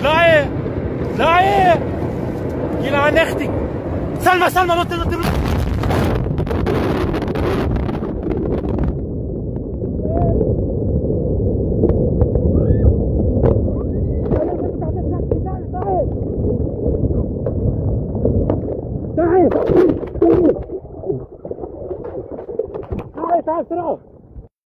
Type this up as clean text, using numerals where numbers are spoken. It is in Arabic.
اطلعي اطلعي جينا عن اختك. سلمى سلمى نط نط نط. تعال تعال تعال بسرعة.